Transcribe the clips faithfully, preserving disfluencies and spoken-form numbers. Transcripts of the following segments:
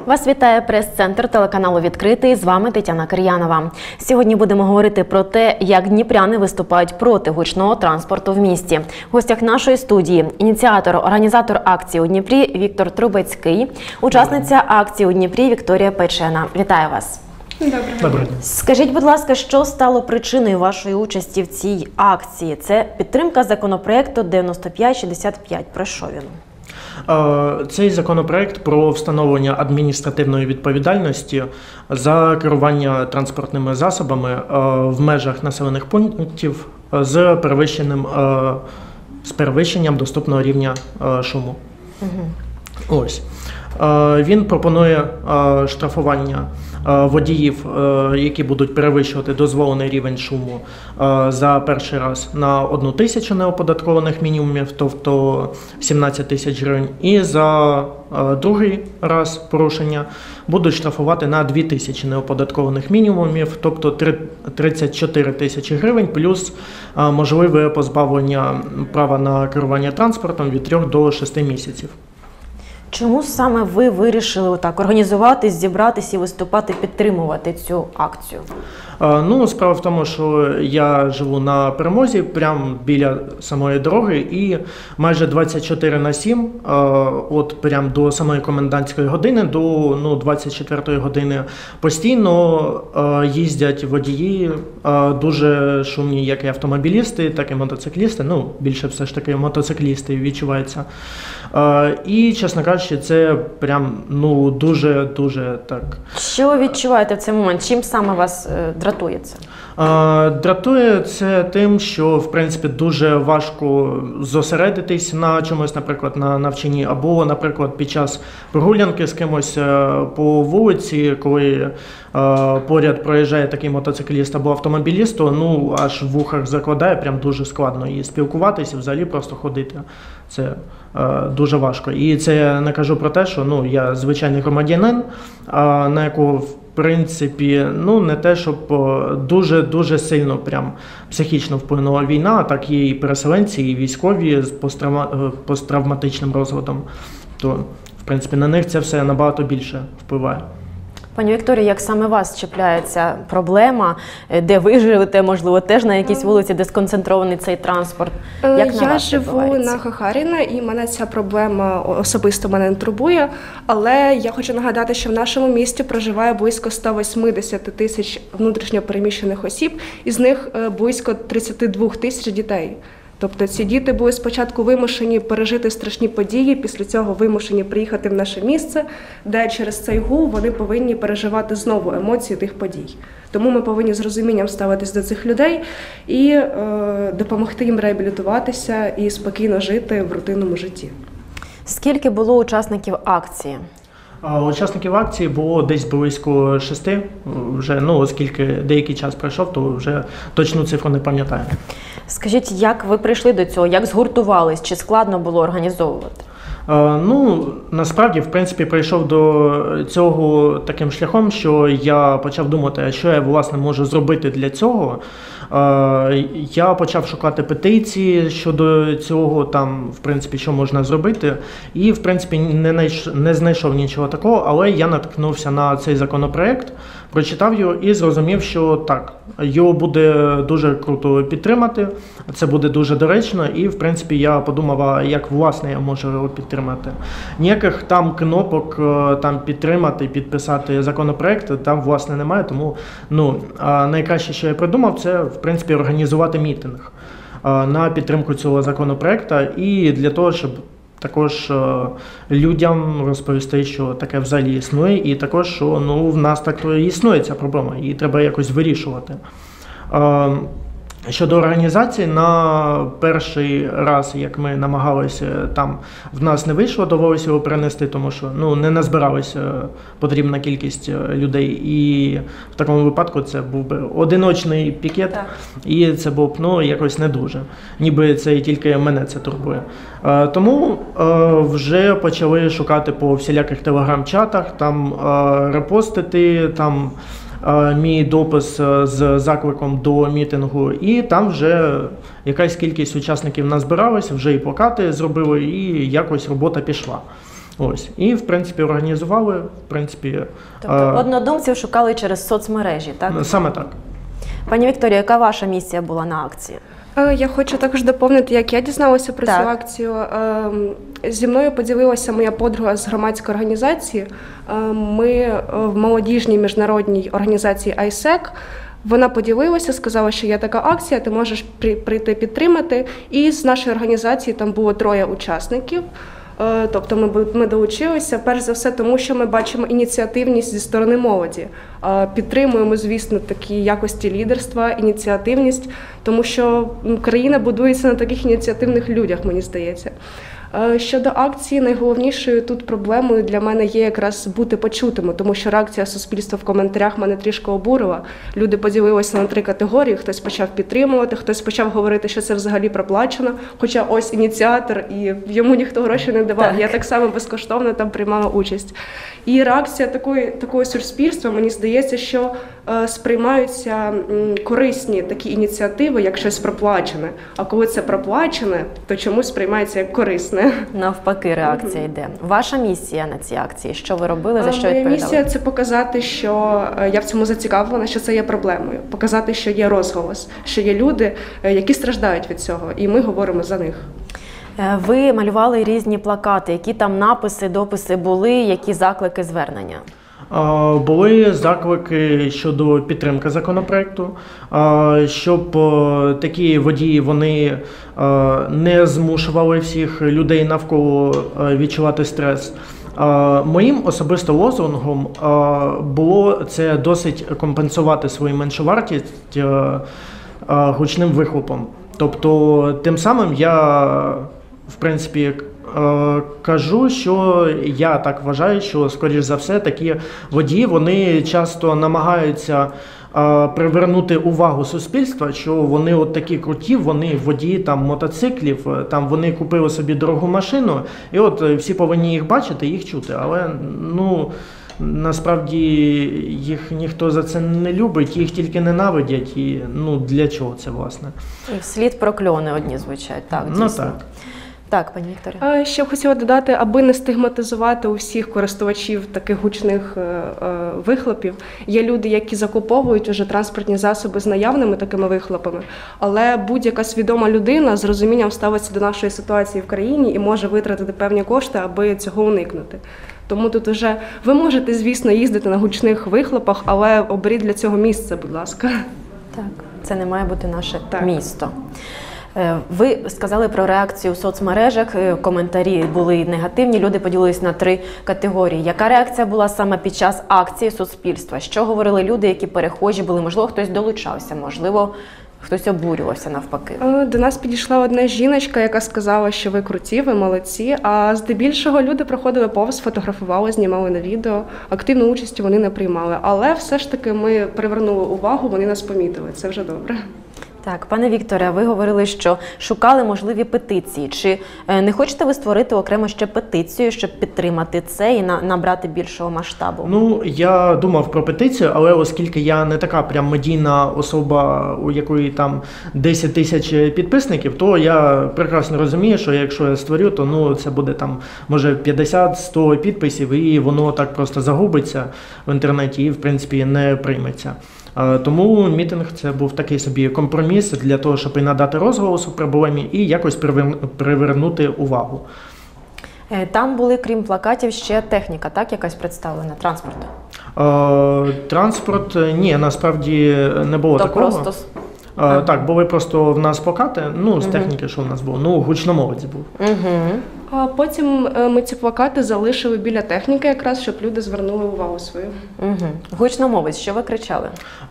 Вас вітає прес-центр телеканалу «Відкритий». З вами Тетяна Кир'янова. Сьогодні будемо говорити про те, як дніпряни виступають проти гучного транспорту в місті. В гостях нашої студії – ініціатор, організатор акції у Дніпрі Віктор Трубецький, учасниця акції у Дніпрі Вікторія Печена. Вітаю вас. Добре. Скажіть, будь ласка, що стало причиною вашої участі в цій акції? Це підтримка законопроекту дев'яносто п'ять шістдесят п'ять. Про що він? Цей законопроект про встановлення адміністративної відповідальності за керування транспортними засобами в межах населених пунктів з перевищеним, з перевищенням доступного рівня шуму. Угу. Ось. Він пропонує штрафування водіїв, які будуть перевищувати дозволений рівень шуму за перший раз на одну тисячу неоподаткованих мінімумів, тобто сімнадцять тисяч гривень, і за другий раз порушення будуть штрафувати на дві тисячі неоподаткованих мінімумів, тобто тридцять чотири тисячі гривень, плюс можливе позбавлення права на керування транспортом від трьох до шести місяців. Чому саме ви вирішили так організуватись, зібратись і виступати, підтримувати цю акцію? Ну, справа в тому, що я живу на Перемозі, прямо біля самої дороги, і майже двадцять чотири на сім, от прямо до самої комендантської години, до ну, двадцять четвертої години постійно їздять водії, дуже шумні, як і автомобілісти, так і мотоциклісти, ну, більше все ж таки мотоциклісти відчувається. І, чесно кажучи, це прям, ну, дуже-дуже так. Що ви відчуваєте в цей момент? Чим саме вас дратує це? Дратує це тим, що, в принципі, дуже важко зосередитись на чомусь, наприклад, на навчанні, або, наприклад, під час прогулянки з кимось по вулиці, коли поряд проїжджає такий мотоцикліст або автомобіліст, то, ну, аж в вухах закладає, прям дуже складно і спілкуватися, взагалі просто ходити. Це дуже важко. І це я не кажу про те, що, ну, я звичайний громадянин, на якого, в принципі, ну, не те, щоб дуже-дуже сильно прям психічно вплинула війна, а так є і переселенці, і військові з посттравма... посттравматичним розладом. То, в принципі, на них це все набагато більше впливає. Пані Вікторія, як саме вас чіпляється проблема, де ви живете, можливо, теж на якійсь вулиці, де сконцентрований цей транспорт? Як на Я вас живу відбувається? на Гагаріна, і мене ця проблема особисто мене не турбує, але я хочу нагадати, що в нашому місті проживає близько ста вісімдесят тисяч внутрішньо переміщених осіб, із них близько тридцять два тисяч дітей. Тобто ці діти були спочатку вимушені пережити страшні події, після цього вимушені приїхати в наше місце, де через цей гул вони повинні переживати знову емоції тих подій. Тому ми повинні з розумінням ставитись до цих людей і е, допомогти їм реабілітуватися і спокійно жити в рутинному житті. Скільки було учасників акції? Учасників акції було десь близько шести, вже, ну, оскільки деякий час пройшов, то вже точну цифру не пам'ятаю. Скажіть, як ви прийшли до цього, як згуртувались, чи складно було організовувати? Ну, насправді, в принципі, прийшов до цього таким шляхом, що я почав думати, а що я, власне, можу зробити для цього. Я почав шукати петиції щодо цього, там, в принципі, що можна зробити. І, в принципі, не, найш... не знайшов нічого такого, але я наткнувся на цей законопроект, прочитав його і зрозумів, що так, його буде дуже круто підтримати, це буде дуже доречно, і, в принципі, я подумав, а як, власне, я можу його підтримати. Ніяких там кнопок там підтримати, підписати законопроект, там, власне, немає, тому, ну, найкраще, що я придумав, це, в принципі, організувати мітинг на підтримку цього законопроекту і для того, щоб також людям розповісти, що таке взагалі існує, і також, що, ну, в нас так існує ця проблема, і треба якось вирішувати. Щодо організації, на перший раз, як ми намагалися, там в нас не вийшло, довелося його перенести, тому що, ну, не назбиралася потрібна кількість людей, і в такому випадку це був би одиночний пікет, так. І це був, ну, якось не дуже, ніби це і тільки мене це турбує. Тому вже почали шукати по всіляких телеграм-чатах, там репостити, там мій допис з закликом до мітингу, і там вже якась кількість учасників назбиралась, вже і плакати зробили, і якось робота пішла. Ось. І, в принципі, організували, в принципі, Тобто е, однодумців шукали через соцмережі, так? саме так. Пані Вікторія, яка ваша місія була на акції? Е, Я хочу також доповнити, як я дізналася про Так. цю акцію. Ем, Зі мною поділилася моя подруга з громадської організації. Ем, Ми е, в молодіжній міжнародній організації айсек. Вона поділилася, сказала, що є така акція, ти можеш при- прийти підтримати. І з нашої організації там було троє учасників. Е, Тобто ми, бу- ми долучилися, перш за все, тому що ми бачимо ініціативність зі сторони молоді. Е, Підтримуємо, звісно, такі якості лідерства, ініціативність, тому що м, країна будується на таких ініціативних людях, мені здається. Е, Щодо акції, найголовнішою тут проблемою для мене є якраз бути почутими, тому що реакція суспільства в коментарях мене трішки обурила. Люди поділилися на три категорії: хтось почав підтримувати, хтось почав говорити, що це взагалі проплачено, хоча ось ініціатор і йому ніхто гроші не давав. Так. Я так само безкоштовно там приймала участь. І реакція такої, такого суспільства, мені здається, що е, сприймаються м, корисні такі ініціативи, як щось проплачене. А коли це проплачене, то чомусь сприймається як корисне. Навпаки, реакція йде. Ваша місія на цій акції? Що ви робили, за що Моя відповідали? місія – це показати, що е, я в цьому зацікавлена, що це є проблемою. Показати, що є розголос, що є люди, е, які страждають від цього, і ми говоримо за них. Е, Ви малювали різні плакати. Які там написи, дописи були, які заклики, звернення? А, Були заклики щодо підтримки законопроекту, а, щоб а, такі водії вони а, не змушували всіх людей навколо а, відчувати стрес. А, Моїм особисто лозунгом а, було це досить компенсувати свою меншовартість а, а, гучним вихлопом. Тобто тим самим я, в принципі, Е, кажу, що я так вважаю, що, скоріш за все, такі водії, вони часто намагаються е, привернути увагу суспільства, що вони от такі круті, вони водії там мотоциклів, е, там вони купили собі дорогу машину, і от е, всі повинні їх бачити, їх чути, але, ну, насправді їх ніхто за це не любить, їх тільки ненавидять, і, ну, для чого це, власне? І вслід прокльони одні звучать. Так, Ну, дійсно. так. Так, пані Вікторія. А ще б хотіла додати, аби не стигматизувати усіх користувачів таких гучних е, е, вихлопів. Є люди, які закуповують уже транспортні засоби з наявними такими вихлопами, але будь-яка свідома людина з розумінням ставиться до нашої ситуації в країні і може витратити певні кошти, аби цього уникнути. Тому тут вже ви можете, звісно, їздити на гучних вихлопах, але оберіть для цього місце, будь ласка. Так, це не має бути наше Так. місто. Е, Ви сказали про реакцію в соцмережах, е, коментарі були негативні, люди поділились на три категорії. Яка реакція була саме під час акції суспільства? Що говорили люди, які перехожі були? Можливо, хтось долучався, можливо, хтось обурювався навпаки. Е, До нас підійшла одна жіночка, яка сказала, що ви круті, ви молодці, а здебільшого люди проходили повз, фотографували, знімали на відео, активну участь вони не приймали. Але все ж таки ми привернули увагу, вони нас помітили, це вже добре. Так, пане Вікторе, ви говорили, що шукали можливі петиції. Чи е, не хочете ви створити окремо ще петицію, щоб підтримати це і на, набрати більшого масштабу? Ну, я думав про петицію, але оскільки я не така прям медійна особа, у якої там десять тисяч підписників, то я прекрасно розумію, що якщо я створю, то ну це буде там може п'ятдесят-сто підписів, і воно так просто загубиться в інтернеті і в принципі не прийметься. Е, Тому мітинг це був такий собі компроміс для того, щоб і надати розголосу проблемі і якось привер- привернути увагу. Е, Там були, крім плакатів, ще техніка, так, якась представлена, транспорт? Е, Транспорт, е, ні, насправді не було То такого. просто с- Е, А. Так, були просто в нас плакати, ну, з техніки, що в нас було, ну, гучномовець був. Угу. А потім е, ми ці плакати залишили біля техніки, якраз щоб люди звернули увагу свою. Угу. Гучномовець, що ви кричали? Е,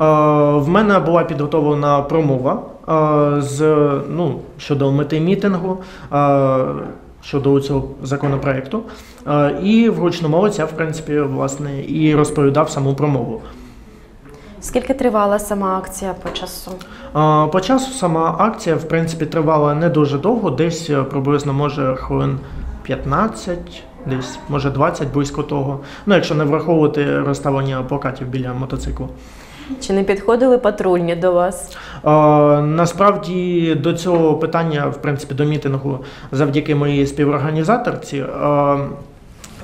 В мене була підготовлена промова е, з, ну, щодо мети мітингу, е, щодо цього законопроекту. Е, І в гучномовець я, в принципі, власне, і розповідав саму промову. Скільки тривала сама акція по часу? Е, По часу сама акція, в принципі, тривала не дуже довго, десь е, приблизно, може, хвилин п'ятнадцять, десь, може, двадцять, близько того. Ну, якщо не враховувати розставлення плакатів біля мотоциклу. Чи не підходили патрульні до вас? Е, Насправді до цього питання, в принципі, до мітингу, завдяки моїй співорганізаторці, е,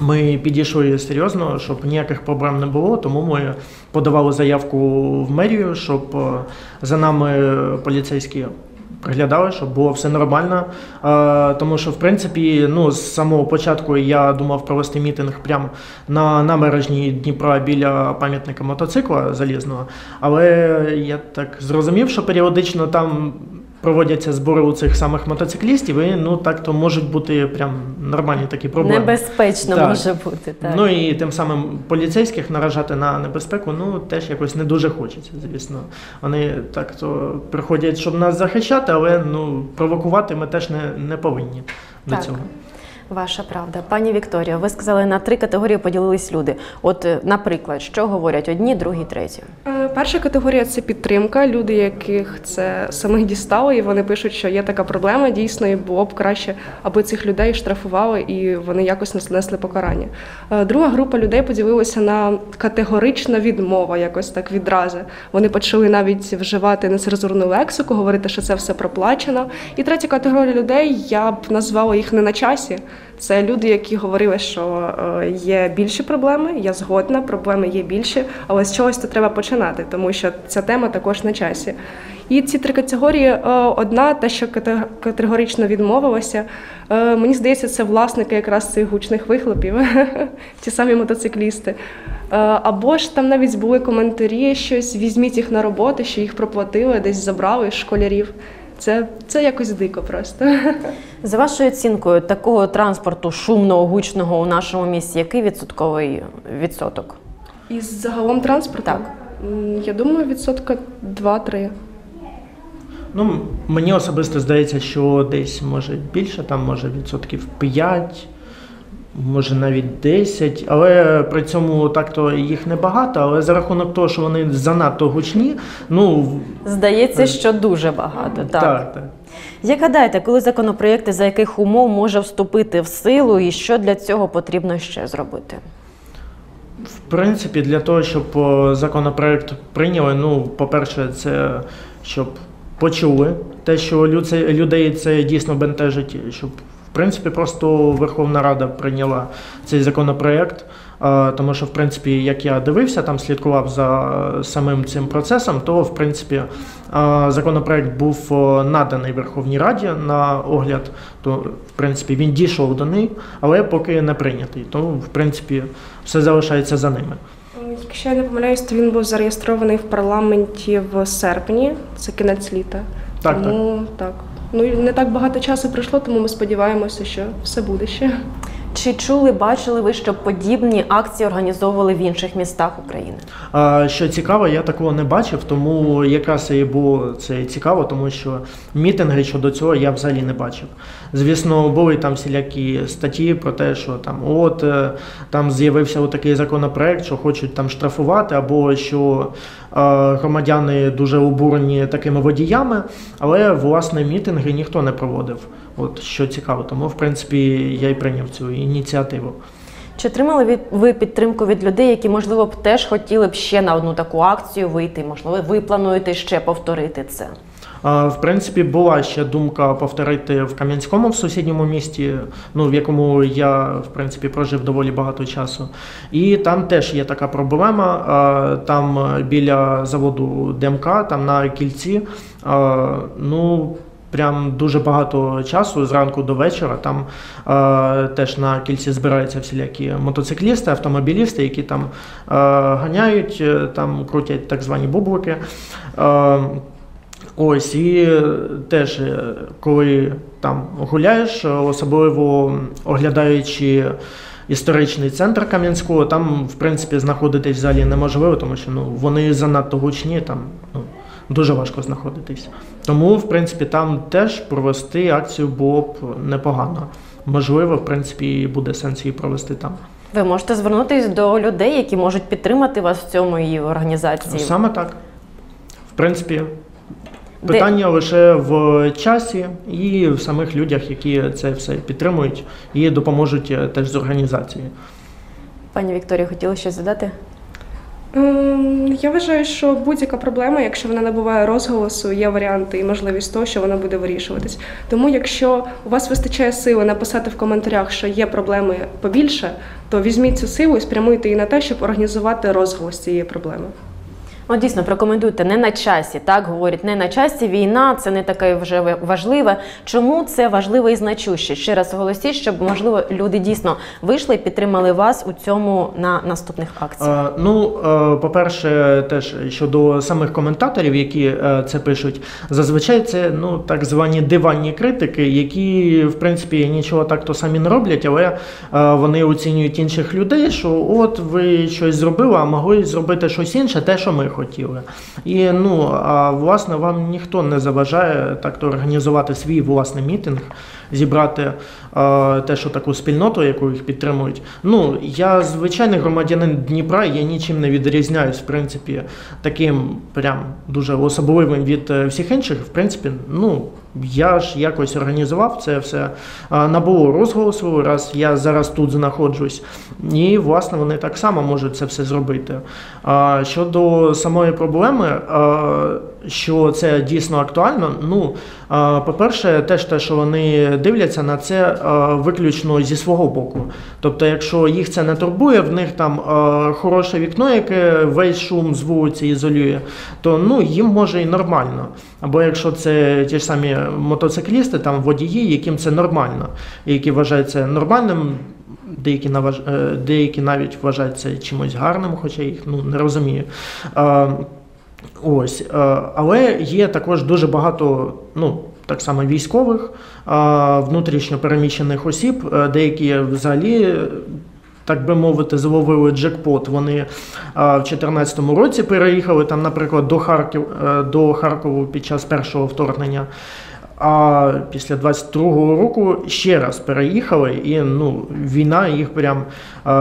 ми підійшли серйозно, щоб ніяких проблем не було, тому ми подавали заявку в мерію, щоб е, за нами поліцейські приглядали, щоб було все нормально. Е, тому що, в принципі, ну, з самого початку я думав провести мітинг прямо на набережній Дніпра біля пам'ятника мотоцикла залізного, але я так зрозумів, що періодично там проводяться збори у цих самих мотоциклістів, і ну так то можуть бути прям нормальні такі проблеми. Небезпечно Так. може бути, так. Ну і тим самим поліцейських наражати на небезпеку, ну теж якось не дуже хочеться, звісно. Вони так то приходять, щоб нас захищати, але ну провокувати ми теж не, не повинні до Так. цього. Ваша правда. Пані Вікторія, ви сказали, на три категорії поділились люди. От, е, наприклад, що говорять одні, другі, треті? Е, Перша категорія – це підтримка. Люди, яких це самих дістало, і вони пишуть, що є така проблема, дійсно, і було б краще, аби цих людей штрафували і вони якось несли покарання. Е, Друга група людей поділилася на категорична відмова, якось так відразу. Вони почали навіть вживати нецензурну лексику, говорити, що це все проплачено. І третя категорія людей, я б назвала їх не на часі. Це люди, які говорили, що е, є більші проблеми, я згодна, проблеми є більші, але з чогось то треба починати, тому що ця тема також на часі. І ці три категорії, е, одна, та, що кате- категорично відмовилася, е, мені здається, це власники якраз цих гучних вихлопів, ті самі мотоциклісти. Е, Або ж там навіть були коментарі, щось візьміть їх на роботу, що їх проплатили, десь забрали з школярів. Це, це якось дико просто. За вашою оцінкою, такого транспорту шумного, гучного у нашому місті, який відсотковий відсоток? Із загалом транспорту? Так. М, Я думаю, відсотка два-три. Ну, мені особисто здається, що десь може більше, там може відсотків п'ять, може навіть десять, але при цьому так-то їх небагато, але за рахунок того, що вони занадто гучні, ну... Здається, що дуже багато. Так. так, так. Як гадаєте, коли законопроєкти, за яких умов може вступити в силу і що для цього потрібно ще зробити? В принципі, для того, щоб о, законопроект прийняли, ну, по-перше, це щоб почули те, що люд- людей це дійсно бентежить, щоб, в принципі, просто Верховна Рада прийняла цей законопроект, а, тому що, в принципі, як я дивився, там слідкував за самим цим процесом, то, в принципі, а, законопроект був о, наданий Верховній Раді на огляд, то, в принципі, він дійшов до неї, але поки не прийнятий, тому, в принципі, все залишається за ними. Якщо я не помиляюсь, то він був зареєстрований в парламенті в серпні, це кінець літа. Так, тому так. Ну і не так багато часу пройшло, тому ми сподіваємося, що все буде ще. Чи чули, бачили ви, що подібні акції організовували в інших містах України? А, що цікаво, я такого не бачив, тому якраз і було це цікаво, тому що мітинги щодо цього я взагалі не бачив. Звісно, були там всілякі статті про те, що там от е, там з'явився отакий законопроект, що хочуть там штрафувати, або що е, громадяни дуже обурені такими водіями, але власне мітинги ніхто не проводив. От що цікаво, тому в принципі я й прийняв цю ініціативу. Чи отримали від- ви підтримку від людей, які, можливо, б теж хотіли б ще на одну таку акцію вийти? Можливо, ви плануєте ще повторити це? А, В принципі, була ще думка повторити в Кам'янському, в сусідньому місті, ну, в якому я, в принципі, прожив доволі багато часу. І там теж є така проблема, а, там біля заводу ДМК, там на кільці, а, ну, прям дуже багато часу, зранку до вечора, там е, теж на кільці збираються всілякі мотоциклісти, автомобілісти, які там е, ганяють, е, там крутять так звані бублики. Е, ось, і теж, е, коли там гуляєш, особливо оглядаючи історичний центр Кам'янського, там, в принципі, знаходитись взагалі неможливо, тому що ну, вони занадто гучні, там, ну, дуже важко знаходитись. Тому, в принципі, там теж провести акцію було б непогано. Можливо, в принципі, буде сенс її провести там. Ви можете звернутися до людей, які можуть підтримати вас в цьому і організації. Саме так. В принципі, питання лише в часі і в самих людях, які це все підтримують і допоможуть теж з організацією. Пані Вікторія, хотіли щось задати? Ем, Я вважаю, що будь-яка проблема, якщо вона набуває розголосу, є варіанти і можливість того, що вона буде вирішуватись. Тому якщо у вас вистачає сили написати в коментарях, що є проблеми побільше, то візьміть цю силу і спрямуйте її на те, щоб організувати розголос цієї проблеми. От дійсно, прокоментуйте, не на часі, так говорять, не на часі, війна, це не таке вже важливе. Чому це важливо і значуще? Ще раз оголосіть, щоб, можливо, люди дійсно вийшли і підтримали вас у цьому на наступних акціях. Е, ну, е, по-перше, теж щодо самих коментаторів, які е, це пишуть, зазвичай це, ну, так звані диванні критики, які, в принципі, нічого так-то самі не роблять, але е, вони оцінюють інших людей, що от ви щось зробили, а могли зробити щось інше, те, що ми хотіли. І, ну, а власне, вам ніхто не заважає так-то організувати свій власний мітинг, зібрати е, те, що таку спільноту, яку їх підтримують. Ну, я звичайний громадянин Дніпра, я нічим не відрізняюсь, в принципі, таким прям дуже особливим від всіх інших. В принципі, ну, я ж якось організував це все, е, набуло розголосу, раз я зараз тут знаходжусь. І, власне, вони так само можуть це все зробити. Е, щодо самої проблеми, е, що це дійсно актуально, ну, е, по-перше, теж те, що вони дивляться на це е, виключно зі свого боку. Тобто, якщо їх це не турбує, в них там е, хороше вікно, яке весь шум з вулиці ізолює, то, ну, їм може і нормально. Або якщо це ті ж самі мотоциклісти, там водії, яким це нормально, і які вважають це нормальним, деякі, наваж... деякі навіть вважають це чимось гарним, хоча їх, ну, не розумію. Е, ось, е, але є також дуже багато, ну, так само військових, внутрішньо переміщених осіб, деякі взагалі, так би мовити, зловили джекпот. Вони в дві тисячі чотирнадцятому році переїхали, там, наприклад, до Харків, до Харкову під час першого вторгнення. А після двадцять другого року ще раз переїхали, і, ну, війна їх прям е,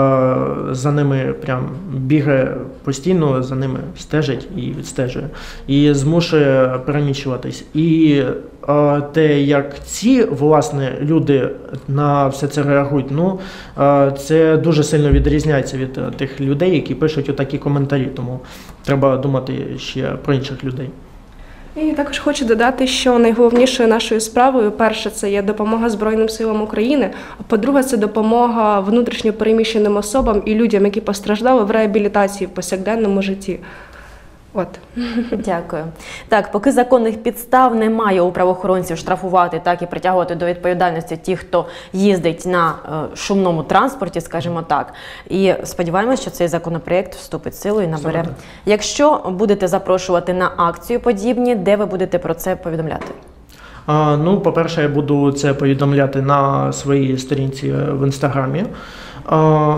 за ними прям бігає постійно, за ними стежить і відстежує, і змушує переміщуватись. І е, те, як ці, власне, люди на все це реагують, ну, е, це дуже сильно відрізняється від е, тих людей, які пишуть отакі коментарі, тому треба думати ще про інших людей. І також хочу додати, що найголовнішою нашою справою, перше, це є допомога Збройним силам України, а по-друге, це допомога внутрішньо переміщеним особам і людям, які постраждали в реабілітації в повсякденному житті. От. Дякую. Так, поки законних підстав немає у правоохоронців штрафувати, так і притягувати до відповідальності тих, хто їздить на е, шумному транспорті, скажімо так. І сподіваємось, що цей законопроєкт вступить в силу і набере. Згоден. Якщо будете запрошувати на акцію подібні, де ви будете про це повідомляти? А, ну, по-перше, я буду це повідомляти на своїй сторінці в Інстаграмі. А,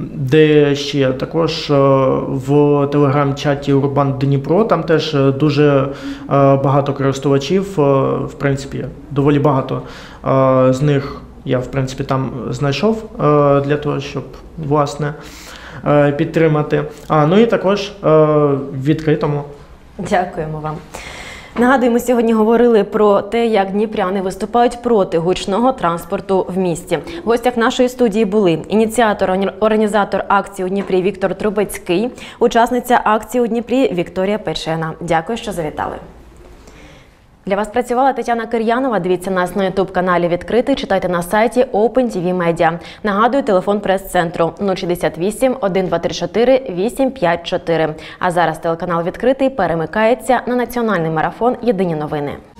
де ще також в телеграм-чаті Урбан Дніпро, там теж дуже багато користувачів, в принципі, доволі багато з них я, в принципі, там знайшов для того, щоб, власне, підтримати. А, ну і також в відкритому. Дякуємо вам. Нагадуємо, сьогодні говорили про те, як дніпряни виступають проти гучного транспорту в місті. В гостях нашої студії були ініціатор, організатор акції у Дніпрі Віктор Трубецький, учасниця акції у Дніпрі Вікторія Печена. Дякую, що завітали. Для вас працювала Тетяна Кир'янова. Дивіться нас на ютуб-каналі «Відкритий», читайте на сайті Open ті ві Media. Нагадую, телефон прес-центру нуль шістдесят вісім, один два три чотири, вісім п'ять чотири. А зараз телеканал «Відкритий» перемикається на національний марафон «Єдині новини».